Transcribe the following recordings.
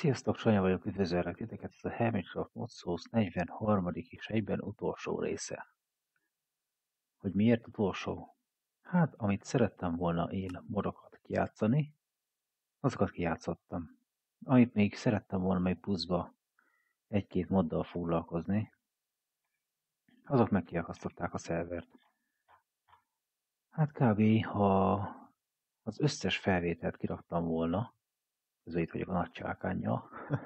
Sziasztok, Sanya vagyok, üdvözöllek titeket, ez a Hermitcraft Mod Sauce 43. és egyben utolsó része. Hogy miért utolsó? Hát, amit szerettem volna én modokat kijátszani, azokat kijátszottam. Amit még szerettem volna még pluszba egy-két moddal foglalkozni, azok megkiakasztották a szervert. Hát kb. Ha az összes felvételt kiraktam volna, közben itt vagyok a nagy csákánnyal,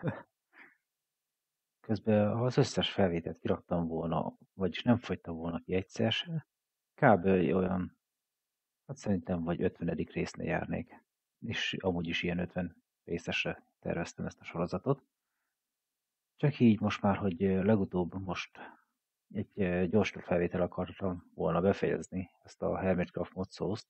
közben ha az összes felvételt kiraktam volna, vagyis nem fogytam volna ki egyszer se, kb. Olyan, hát szerintem vagy 50. résznél járnék. És amúgy is ilyen 50 részesre terveztem ezt a sorozatot. Csak így most már, hogy legutóbb most egy gyors felvétel akartam volna befejezni ezt a Hermitcraft Mod Sauce-t.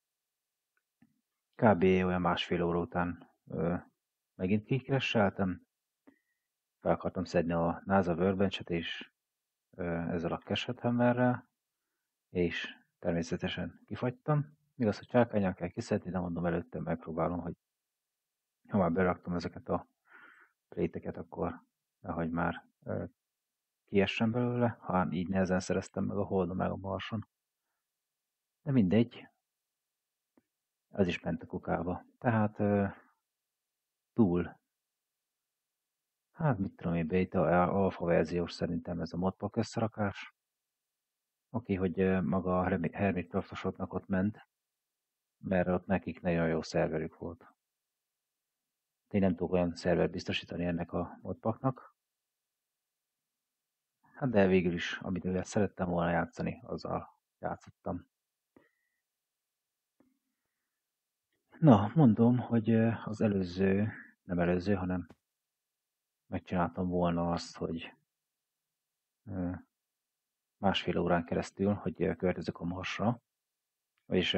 Kb. Olyan másfél óra után megint kikeresseltem. Fel akartam szedni a NASA Workbench-et és ezzel a Cachet Hammerrel, és természetesen kifagytam. Igaz, hogy csákánnyal kell kiszedni, de mondom előtte megpróbálom, hogy ha már beraktam ezeket a pléteket, akkor nehogy már kiessen belőle, ha így nehezen szereztem meg a Holdon meg a Marson. De mindegy, az is ment a kukába. Tehát túl, hát mit tudom én, beta, alfa verziós szerintem ez a modpack összerakás. Oké, hogy maga a Hermitcraftosoknak ott ment, mert ott nekik nagyon jó szerverük volt. Én nem tudok olyan szervert biztosítani ennek a modpacknak. Hát de végül is, amit szerettem volna játszani, azzal játszottam. Na, mondom, hogy az előző, nem előző, hanem megcsináltam volna azt, hogy másfél órán keresztül, hogy költözök a Marsra, vagyis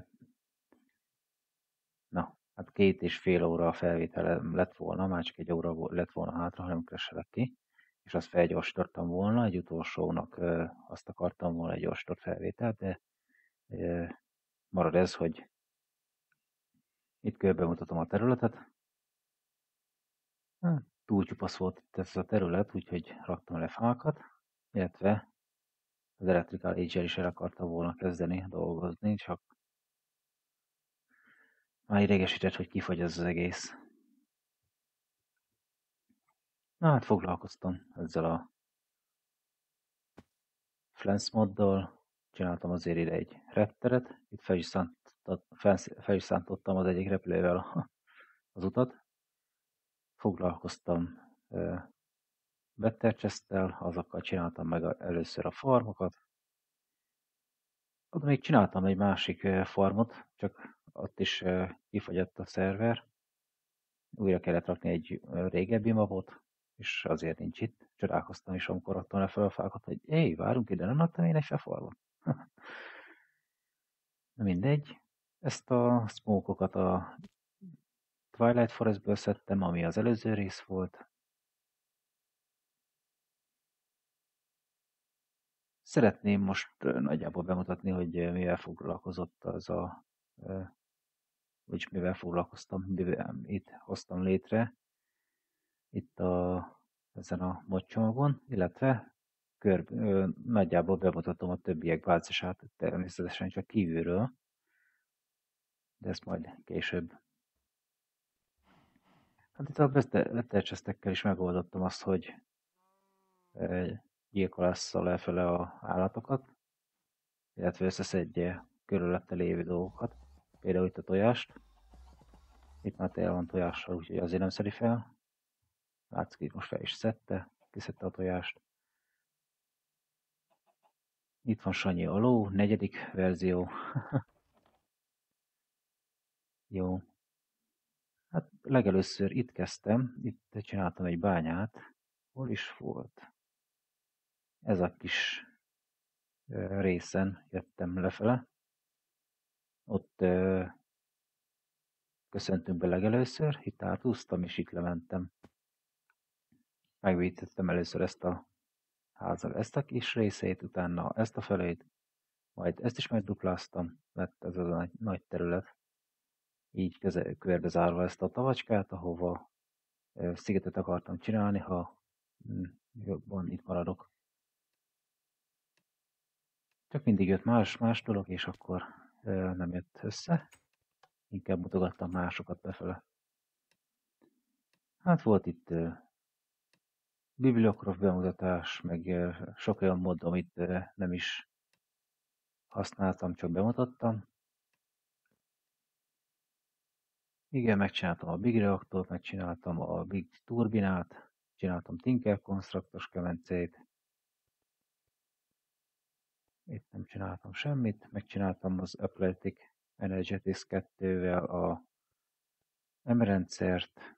na, hát 2,5 óra a felvétel lett volna, már csak 1 óra lett volna hátra, ha nem kereselek ki, és azt felgyorsítottam volna, egy utolsónak azt akartam volna egy gyorsított felvételt, de marad ez, hogy itt körbemutatom a területet. Túl csupasz volt itt ez a terület, úgyhogy raktam le fákat, illetve az Electrical Age-el is el akartam volna kezdeni dolgozni, csak már idegesített, hogy kifagy ez az egész. Na hát foglalkoztam ezzel a Flens moddal, csináltam azért ide egy repteret, itt fel is szántottam az egyik repülővel az utat. Foglalkoztam Better Chest-tel, azokkal csináltam meg először a farmokat. Ott még csináltam egy másik farmot, csak ott is kifagyott a szerver. Újra kellett rakni egy régebbi mapot, és azért nincs itt. Csodálkoztam is, amikor adtam le fel a fákat, hogy várunk ide, nem adtam én egy farmot. Na mindegy. Ezt a smoke-okat a Twilight Forestből szedtem, ami az előző rész volt. Szeretném most nagyjából bemutatni, hogy mivel foglalkozott az a, vagyis mivel foglalkoztam, itt hoztam létre, itt ezen a modcsomagon, illetve nagyjából bemutatom a többiek bázisát, természetesen csak kívülről, de ezt majd később. Hát itt a betercsesztekkel is megoldottam azt, hogy gyilkolásszal lefele a állatokat, illetve összeszedje körülötte lévő dolgokat, például itt a tojást. Itt már tényleg van tojással, úgyhogy azért nem szedi fel. Látszik, itt most fel is szedte, kiszedte a tojást. Itt van Sanyi Aló, 4. verzió. Jó. Hát legelőször itt kezdtem, itt csináltam egy bányát. Hol is volt? Ez a kis részen jöttem lefele. Ott köszöntünk be legelőször, itt átúztam és itt lementem. Megvédtettem először ezt a házal, ezt a kis részét, utána ezt a felét, majd ezt is megdupláztam, mert ez az a nagy terület. Így körbezárva ezt a tavacskát, ahova szigetet akartam csinálni, ha jobban itt maradok. Csak mindig jött más dolog, és akkor nem jött össze. Inkább mutogattam másokat befele. Hát volt itt Bibliocraft bemutatás, meg sok olyan mod, amit nem is használtam, csak bemutattam. Igen, megcsináltam a Big Reactort, megcsináltam a Big Turbinát, csináltam Tinker Constructos kemencét. Itt nem csináltam semmit, megcsináltam az Athletic Energetics 2-vel a M-rendszert.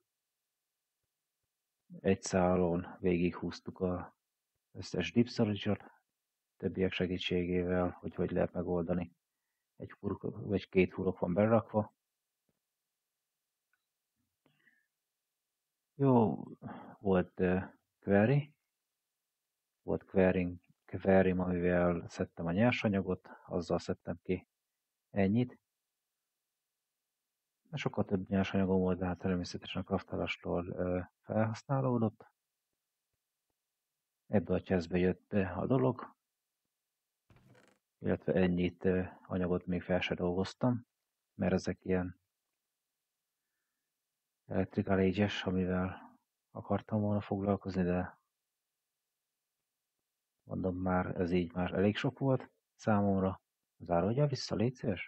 Egy szálon végighúztuk az összes deep storage-ot, többiek segítségével, hogy lehet megoldani. Egy hurok, vagy két hurok van berakva. Jó, volt query, volt query, amivel szedtem a nyersanyagot, azzal szedtem ki ennyit. Sokkal több nyersanyagom volt, de hát természetesen a kraftolástól felhasználódott. Ebbe a chestbe jött a dolog, illetve ennyit anyagot még fel se dolgoztam, mert ezek ilyen electrical age-es, amivel akartam volna foglalkozni, de mondom már, ez így már elég sok volt számomra. Záródja vissza, légy szíves.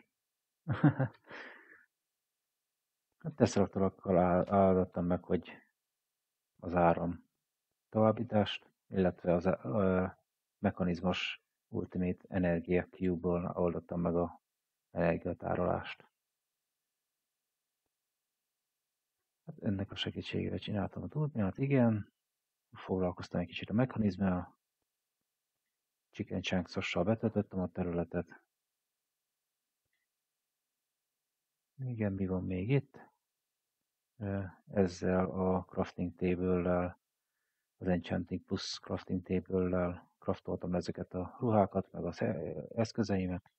Tesztraktorakkal állítottam meg, hogy az áram továbbítást, illetve az mechanizmus Ultimate Energia Cube-ból oldottam meg a energiatárolást. Hát ennek a segítségével csináltam a turbinát, igen. Foglalkoztam egy kicsit a mechanizmával. Chicken Chunks-ossal betöltöttem a területet. Igen, mi van még itt? Ezzel a crafting table-lel, az Enchanting Plus crafting table-lel craftoltam ezeket a ruhákat, meg az eszközeimet.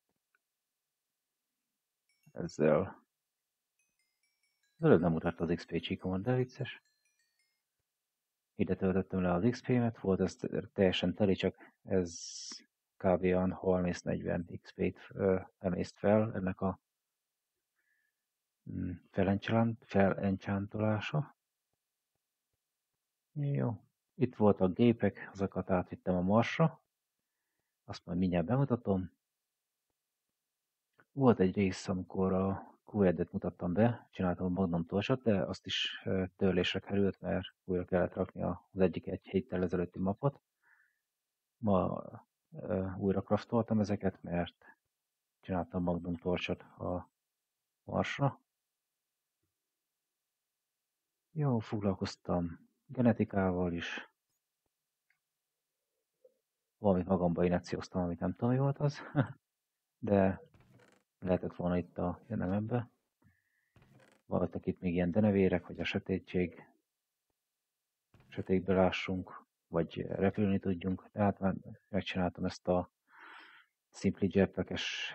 Ezzel az előbb nem mutatta az XP csíkomat, de vicces. Ide töltöttem le az XP-met, volt ez teljesen teli, csak ez kb. 30-40 XP-t emészt fel ennek a felenchantolása. Jó. Itt voltak gépek, azokat átvittem a Marsra. Azt majd mindjárt bemutatom. Volt egy rész, amikor a QED-et mutattam be, csináltam a Magnum Torchot, de azt is törlésre került, mert újra kellett rakni az egy héttel ezelőtti mapot. Ma újra craftoltam ezeket, mert csináltam Magnum Torchot a Marsra. Jó, foglalkoztam genetikával is. Valamit magamba inekcióztam, amit nem tudom, mi volt az. De lehetett volna itt a jelenebbe. Voltak itt még ilyen denevérek, hogy a sötétbe lássunk, vagy repülni tudjunk. Tehát már megcsináltam ezt a Simply Jetpack-es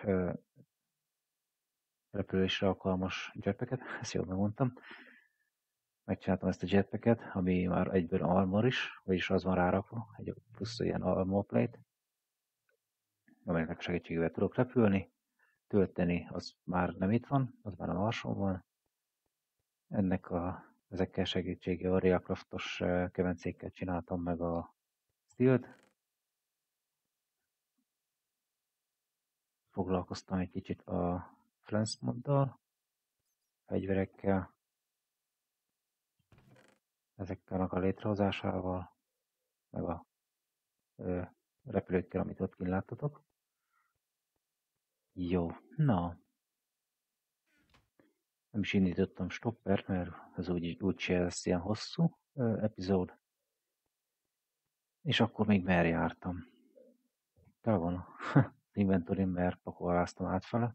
repülésre alkalmas jetpacket, ezt jól megmondtam. Megcsináltam ezt a jetpacket, ami már egyből armor is, vagyis az van rárakva, egy plusz ilyen armor plate, amelynek segítségével tudok repülni. Tölteni az már nem itt van, az már a Marson van. Ezekkel segítségével a Reacraftos kemencékkel csináltam meg a Steel-t. Foglalkoztam egy kicsit a Flens moddal, fegyverekkel, ezekkel a létrehozásával, meg a repülőkkel, amit ott kint láttatok. Jó, na. Nem is indítottam stoppert, mert ez úgyse lesz ilyen hosszú epizód. És akkor még merre jártam. Tele van az inventorim, mert pakoláztam átfele.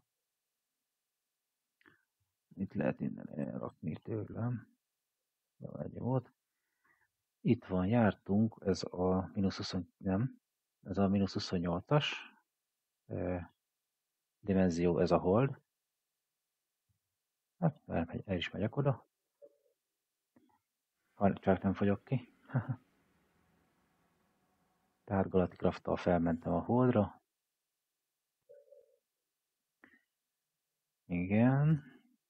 Itt lehet innen elrakni tőlem. Jó, egy volt. Itt van, jártunk, ez a mínusz 28-as dimenzió, ez a hold. Hát, el is megyek oda. Csak nem fogyok ki. Tehát Galacticrafttal felmentem a Holdra. Igen.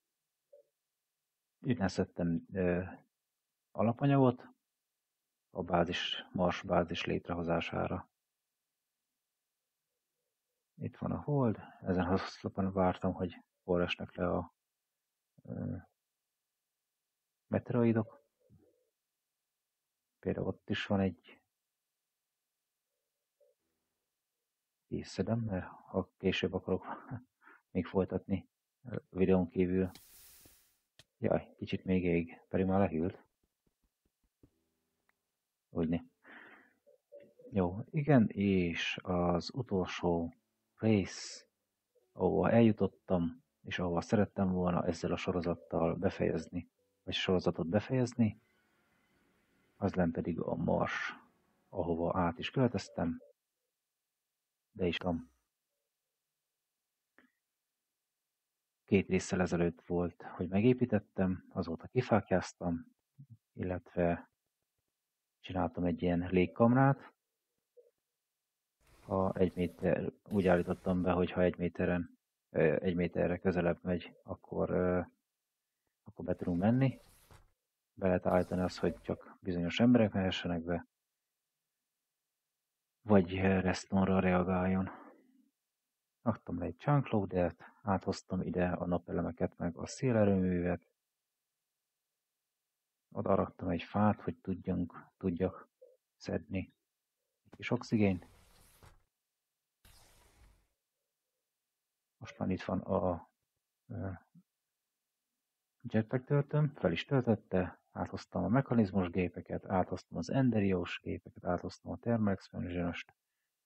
Innen szedtem alapanyagot a Mars bázis létrehozására. Itt van a Hold, ezen hosszabban vártam, hogy hol esnek le a meteoroidok. Például ott is van egy, készedem, mert ha később akarok még folytatni a videón kívül. Jaj, kicsit még ég, pedig már lehűlt. Úgyni. Jó, igen, és az utolsó rész, ahova eljutottam, és ahova szerettem volna ezzel a sorozattal befejezni, vagy sorozatot befejezni, az nem pedig a Mars, ahova át is költöztem, de is tudom. 2 résszel ezelőtt volt, hogy megépítettem, azóta kifákjáztam, illetve csináltam egy ilyen légkamrát. Ha 1 méter, úgy állítottam be, hogy ha 1 méterre közelebb megy, akkor be tudunk menni. Be lehet állítani azt, hogy csak bizonyos emberek mehessenek be, vagy respawnra reagáljon. Raktam le egy chunkloadert, áthoztam ide a napelemeket meg a szélerőművet, oda raktam egy fát, hogy tudjak szedni egy kis oxigént. Most már itt van a jetpack töltőm, fel is töltötte, áthoztam a mechanizmus gépeket, áthoztam az enderiós gépeket, áthoztam a thermal expansion-öst.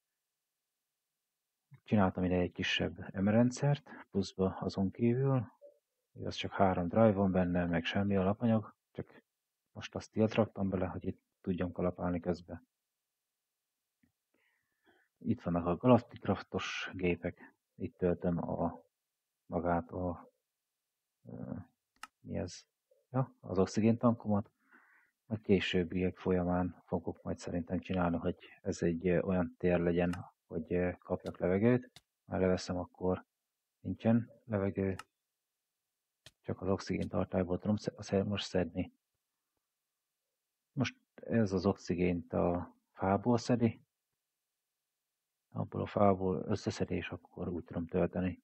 Csináltam ide egy kisebb M-rendszert, pluszba azon kívül, az csak 3 drive van benne, meg semmi alapanyag, csak most azt tilt raktam bele, hogy itt tudjam kalapálni közben. Itt vannak a Galacticraftos gépek, itt töltöm magát mi ez? Ja, az oxigéntankomat. A későbbiek folyamán fogok majd szerintem csinálni, hogy ez egy olyan tér legyen, hogy kapjak levegőt. Ha leveszem, akkor nincsen levegő, csak az oxigén tartályból tudom most szedni. Most ez az oxigént a fából szedi, abból a fából összeszedi, és akkor úgy tudom tölteni.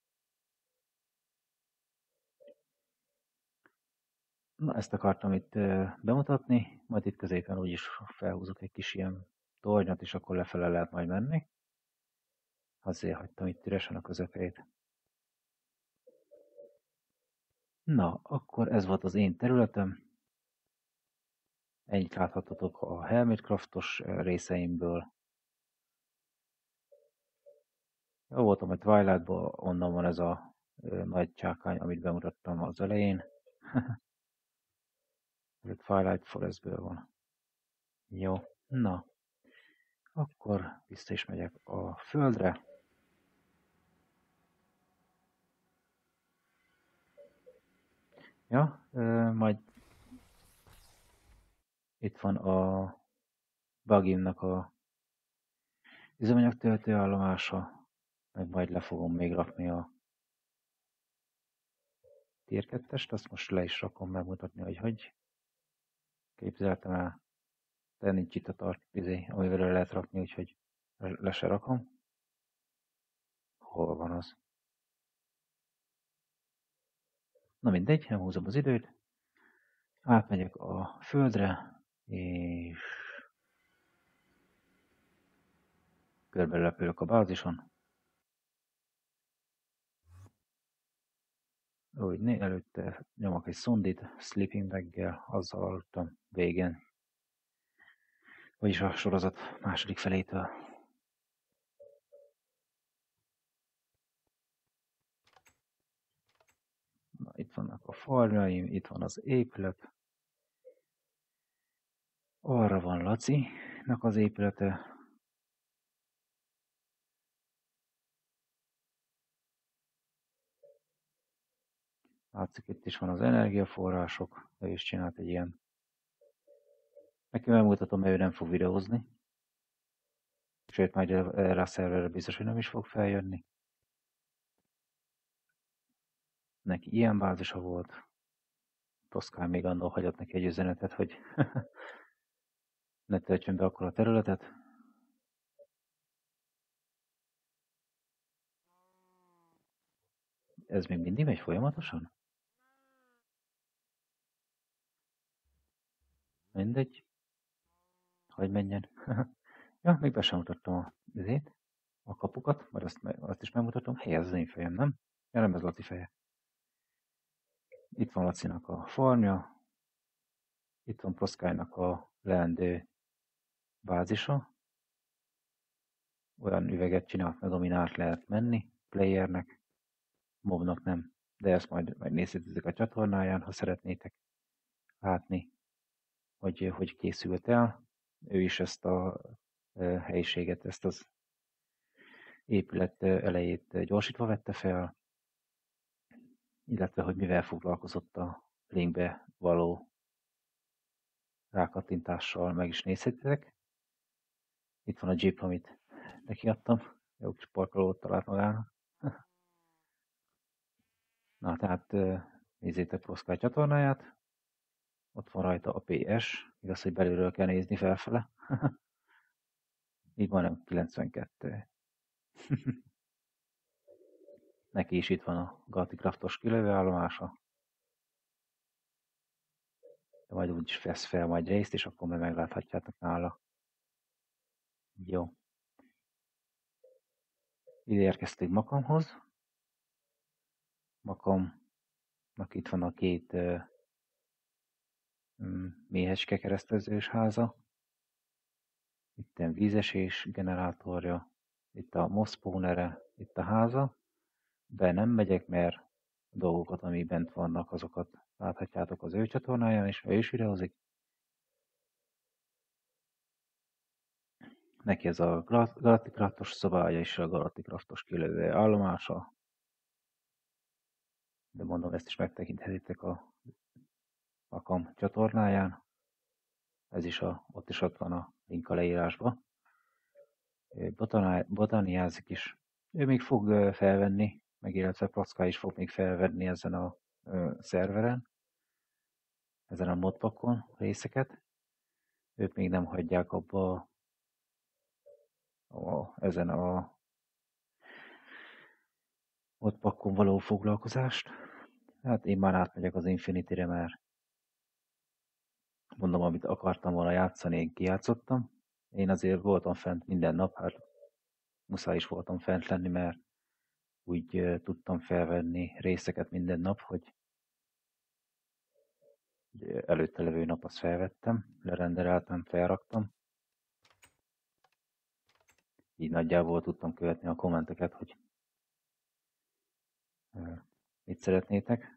Na, ezt akartam itt bemutatni, majd itt középen úgyis felhúzok egy kis ilyen tornyot, és akkor lefele lehet majd menni. Azért hagytam itt üresen a közepét. Na, akkor ez volt az én területem. Ennyit láthattatok a Hermitcraftos részeimből. Jó voltam a Twilightból, onnan van ez a nagy csákány, amit bemutattam az elején. Ez a Twilight Forestből van. Jó, na, akkor vissza is megyek a földre. Ja, majd itt van a Bugimnak a üzemanyag töltőállomása, meg majd le fogom még rakni a Tier 2-est, azt most le is rakom megmutatni, hogy képzeltem el. De nincs itt a amivel le lehet rakni, úgyhogy le se rakom. Hol van az? Na mindegy, nem húzom az időt. Átmegyek a földre, és körbe repülök a bázison. Úgy előtte nyomok egy szondit, sleeping baggel, azzal aludtam végén. Vagyis a sorozat második felétől. Na, itt vannak a farmjaim, itt van az épület. Arra van Lacinak az épülete. Látszik, itt is van az energiaforrások, ő is csinált egy ilyen Neki megmutatom, mert ő nem fog videózni. Sőt, majd erre a szerverre biztos, hogy nem is fog feljönni. Neki ilyen bázisa volt. Toszkán még annól hagyott neki egy üzenetet, hogy ne töltsön be akkor a területet. Ez még mindig megy folyamatosan? Mindegy. Hogy menjen. Ja, még be sem mutattam a kapukat, majd azt is megmutatom. Hey, ez az én fejem, nem? Ja, nem, ez Laci feje. Itt van Lacinak a farmja, itt van Proszkálynak a leendő bázisa. Olyan üveget csinált meg, amin át lehet menni playernek, mobnak nem. De ezt majd megnézhetetek a csatornáján, ha szeretnétek látni, hogy készült el. Ő is ezt a helyiséget, ezt az épület elejét gyorsítva vette fel, illetve hogy mivel foglalkozott a linkbe való rákattintással, meg is nézhetitek. Itt van a Jeep, amit neki adtam. Jó kis parkolót talált magának. Na, tehát nézzétek Proszkály csatornáját. Ott van rajta a PS. Igaz, hogy belülről kell nézni felfele. Így majdnem 92. Neki is itt van a Galati Craftos kilövőállomása. De majd úgyis vesz fel majd részt, és akkor megláthatjátok nála. Jó. Ide érkeztünk Makamhoz. Makamnak itt van a két méhecske keresztezős háza. Itt a vízesés generátorja. Itt a moszpónere, itt a háza. De nem megyek, mert a dolgokat, ami bent vannak, azokat láthatjátok az ő csatornáján, és ő is videózik. Neki ez a Galati Craftos szobája és a Galati Craftos kilövő állomása. De mondom, ezt is megtekinthetitek a Makam csatornáján. Ez is ott van a link a leírásban. Botániázik is. Ő még fog felvenni, meg illetve Proszkály is fog még felvenni ezen a szerveren, ezen a modpackon részeket. Ők még nem hagyják abba ezen a modpackon való foglalkozást. Hát én már átmegyek az Infinity-re, mert mondom, amit akartam volna játszani, én kijátszottam. Én azért voltam fent minden nap, hát muszáj is voltam fent lenni, mert úgy tudtam felvenni részeket minden nap, hogy előtte levő nap azt felvettem, lerendereltem, felraktam. Így nagyjából tudtam követni a kommenteket, hogy mit szeretnétek.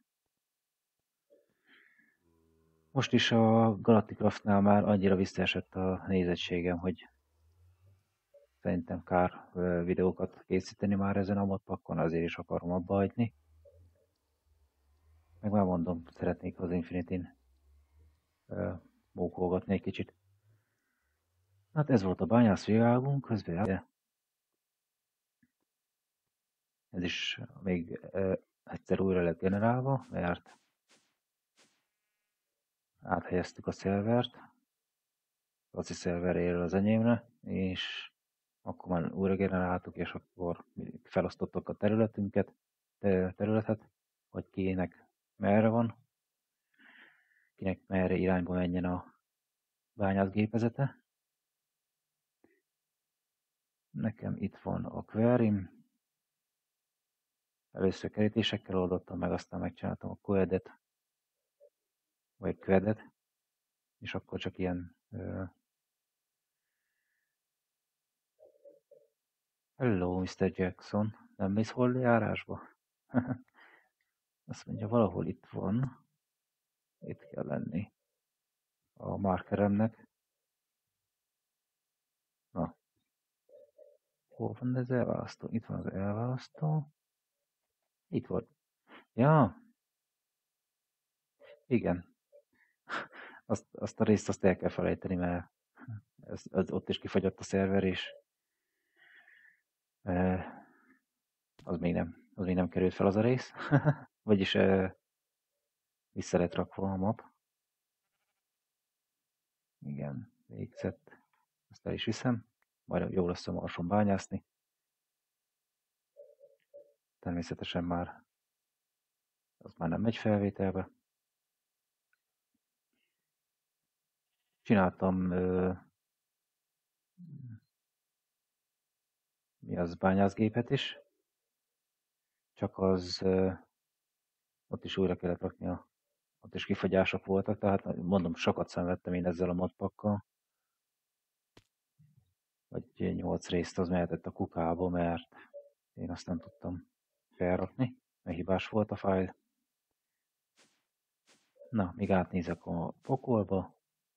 Most is a Galacticraftnál már annyira visszaesett a nézettségem, hogy szerintem kár videókat készíteni már ezen a modpackon, azért is akarom abba hagyni. Meg már mondom, szeretnék az Infinity-n mókolgatni egy kicsit. Hát ez volt a bányászvilágunk, közben ez is még egyszer újra lett generálva, mert áthelyeztük a szervert, Laci szerveréről az enyémre, és akkor már újra generáltuk, és akkor felosztottuk a területet, hogy kinek merre van, kinek merre irányba menjen a bányászgépezete. Nekem itt van a query-m. Először kerítésekkel oldottam meg, aztán megcsináltam a quedet, vagy quedet, és akkor csak ilyen Hello, Mr. Jackson, nem mész hol járásba? Azt mondja, valahol itt van, itt kell lenni a markeremnek. Na, hol van az elválasztó? Itt van az elválasztó. Itt volt. Ja, igen. Azt a részt azt el kell felejteni, mert ott is kifagyott a szerver, és az még nem került fel az a rész. Vagyis vissza lett rakva a map. Igen, végzett. Azt el is viszem. Majd jó lesz a Marson bányászni. Természetesen az már nem megy felvételbe. Csináltam mi az bányászgépet is. Csak az ott is újra kellett rakni, ott is kifagyások voltak, tehát mondom, sokat szenvedtem én ezzel a modpakkal. Vagy 8 részt az mehetett a kukába, mert én azt nem tudtam felrakni, mert hibás volt a fájl. Na, még átnézek a pokolba,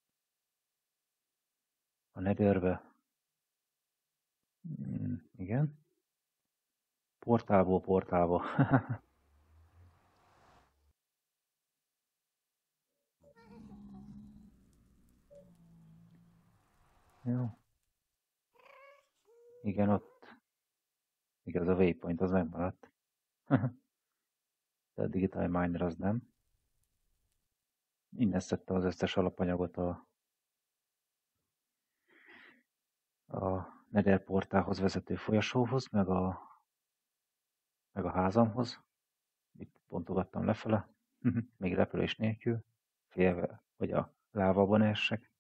a Netherbe. Igen. Portálba. Jó. Igen, ott. Igaz, a waypoint az megmaradt. De a Digital Miner az nem. Innen szedtem az összes alapanyagot a Nether portálhoz vezető folyosóhoz, meg a házamhoz. Itt pontogattam lefele, még repülés nélkül, félve, hogy a lávában essek.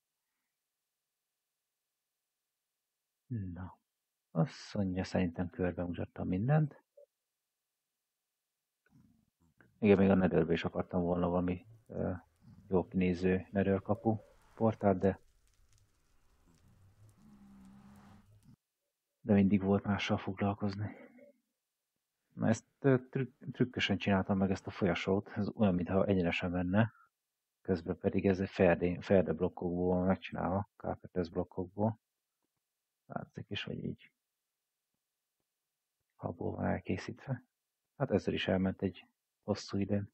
Na, azt mondja, szerintem körbe mutattam mindent. Igen, még a Netherbe is akartam volna valami jó kinéző Nether kapu portát, de mindig volt mással foglalkozni. Na ezt trükkösen csináltam meg ezt a folyosót, ez olyan, mintha egyenesen menne, közben pedig ez egy ferde blokkokból van megcsinálva, K2S blokkokból. Látszik is, hogy így habból van elkészítve. Hát ezzel is elment egy hosszú idő.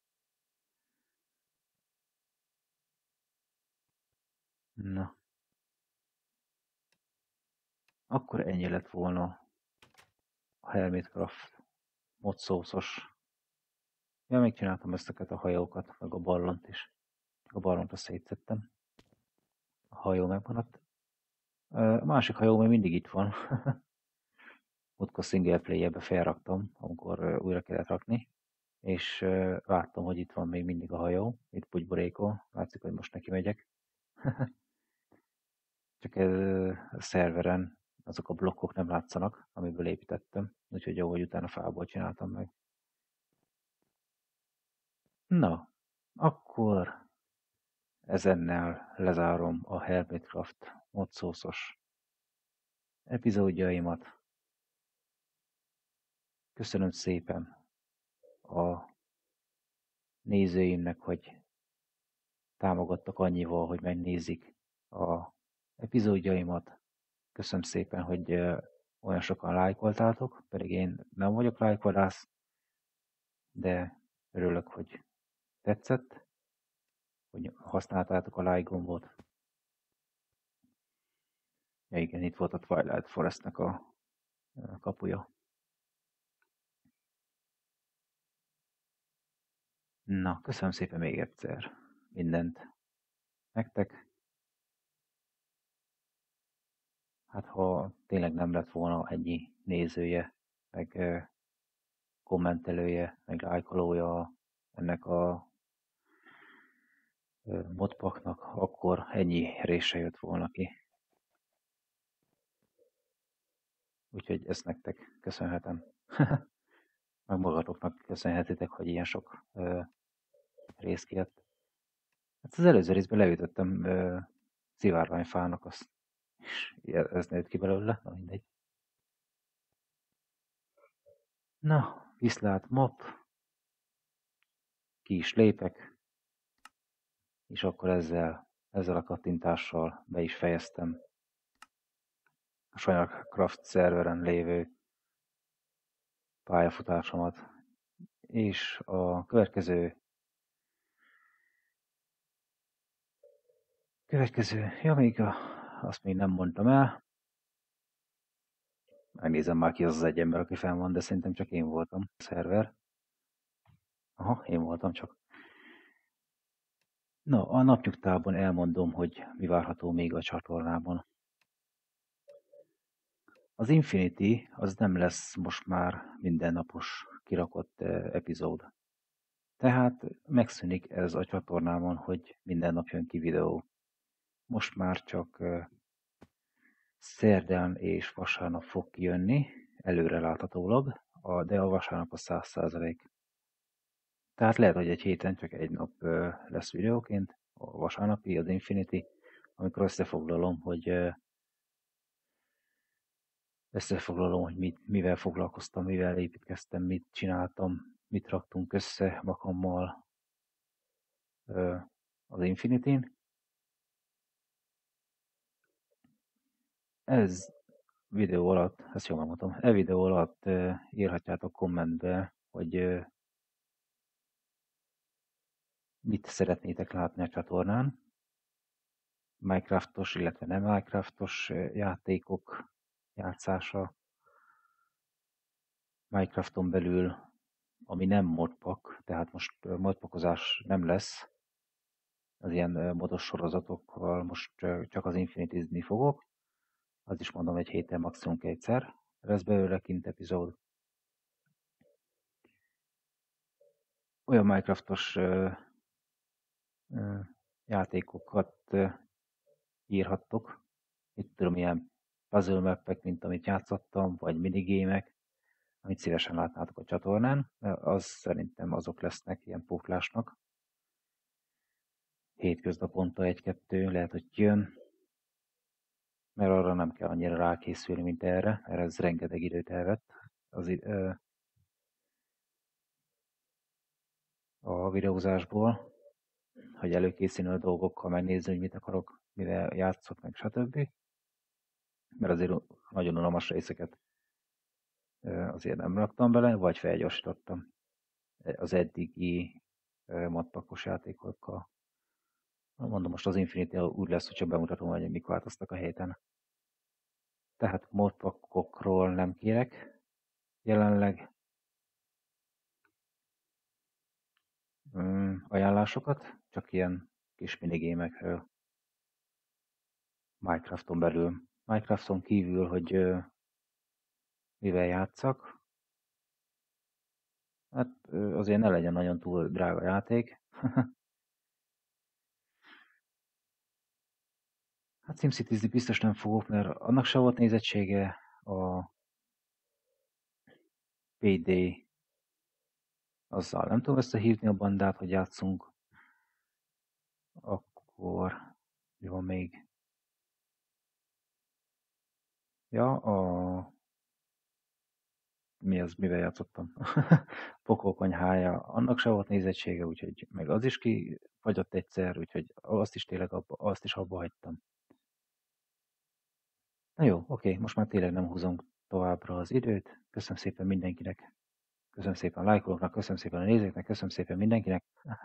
Na. Akkor ennyi lett volna a Hermitcraft modszószos. Ja, még csináltam ezteket a hajókat, meg a ballont is. A ballont azt szétszettem. A hajó megmaradt. A másik hajó még mindig itt van. Múltkor single player-be felraktam, amikor újra kellett rakni. És vártam, hogy itt van még mindig a hajó. Itt bugyborékol. Látszik, hogy most neki megyek. Csak a szerveren azok a blokkok nem látszanak, amiből építettem. Úgyhogy jó, hogy utána fából csináltam meg. Na, akkor ezennel lezárom a Hermitcraft modszószos epizódjaimat. Köszönöm szépen a nézőimnek, hogy támogattak annyival, hogy megnézik a epizódjaimat. Köszönöm szépen, hogy olyan sokan lájkoltátok, pedig én nem vagyok lájkvadász, de örülök, hogy tetszett, hogy használtátok a like gombot. Ja igen, itt volt a Twilight Forestnek a kapuja. Na, köszönöm szépen még egyszer mindent nektek. Hát ha tényleg nem lett volna ennyi nézője, meg kommentelője, meg lájkolója ennek a modpacknak, akkor ennyi része jött volna ki. Úgyhogy ezt nektek köszönhetem. Meg magatoknak köszönhetitek, hogy ilyen sok rész kijött. Hát az előző részben leütöttem szivárványfának, és ez nőtt ki belőle, na mindegy. Na, viszlát map, ki is lépek, és akkor ezzel a kattintással be is fejeztem a SanyarCraft szerveren lévő pályafutásomat, és a következő Következő, ja még azt még nem mondtam el. Megnézem már ki az egy ember, aki fenn van, de szerintem csak én voltam a szerver. Aha, én voltam csak. Na, a napnyugtában elmondom, hogy mi várható még a csatornában. Az Infinity az nem lesz most már mindennapos kirakott epizód. Tehát megszűnik ez a csatornámon, hogy minden nap jön ki videó. Most már csak szerdán és vasárnap fog kijönni, előreláthatólag, de a vasárnap a 100%. Tehát lehet, hogy egy héten csak egy nap lesz videóként, a vasárnapi, az Infinity, amikor összefoglalom, hogy mivel foglalkoztam, mivel építkeztem, mit csináltam, mit raktunk össze magammal az Infinityn. Ez videó alatt, ezt jól megmondom, videó alatt írhatjátok kommentbe, hogy mit szeretnétek látni a csatornán. Minecraftos, illetve nem Minecraftos játékok játszása. Minecrafton belül, ami nem modpack, tehát most modpackozás nem lesz. Az ilyen modos sorozatokkal most csak az Infinitizni fogok. Az is mondom, egy héten maximum egyszer. Lesz belőle kint epizód. Olyan Minecraftos játékokat írhattok. Itt tudom, ilyen puzzle mappek, mint amit játszottam, vagy minigémek, amit szívesen látnátok a csatornán. Az szerintem azok lesznek ilyen pótlásnak. Hétköznaponta egy-kettő, lehet, hogy jön, mert arra nem kell annyira rákészülni, mint erre, mert ez rengeteg időt elvett a videózásból, hogy előkészülni a dolgokkal, megnézni, hogy mit akarok, mivel játszok, meg stb. Mert azért nagyon unalmas részeket azért nem raktam bele, vagy felgyorsítottam az eddigi modpackos játékokkal. Mondom, most az Infinity úgy lesz, hogyha bemutatom, hogy mik változtak a héten. Tehát modpackokról nem kérek jelenleg ajánlásokat, csak ilyen kis minigémekről Minecrafton belül. Minecrafton kívül, hogy mivel játszak, hát azért ne legyen nagyon túl drága játék. Hát SimCity-zni biztos nem fogok, mert annak se volt nézettsége, a PD azzal nem tudom összehívni a bandát, hogy játszunk. Akkor mi van még? Ja, mivel játszottam? Pokolkonyhája, annak se volt nézettsége, úgyhogy meg az is kifagyott egyszer, úgyhogy azt is abba hagytam. Na jó, oké, most már tényleg nem húzom továbbra az időt. Köszönöm szépen mindenkinek. Köszönöm szépen a lájkolóknak, köszönöm szépen a nézőknek, köszönöm szépen mindenkinek.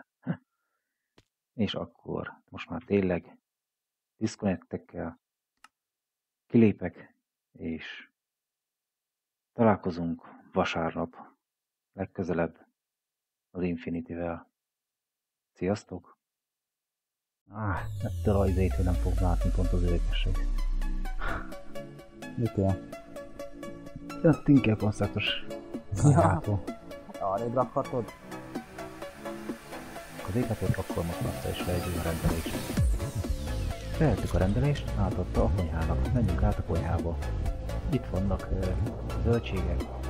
És akkor most már tényleg diszkonnektekkel kilépek, és találkozunk vasárnap legközelebb az Infinity-vel. Sziasztok! Ettől a izétől nem fog látni pont az érdekesség. Mitől? Ja, Tinker koncertos kányától. Arrébb rakhatod? Az égetőt akkor most vissza is vegyük a rendelést. Feleltük a rendelést, átadta a konyhának. Menjünk át a konyhába. Itt vannak zöldségek,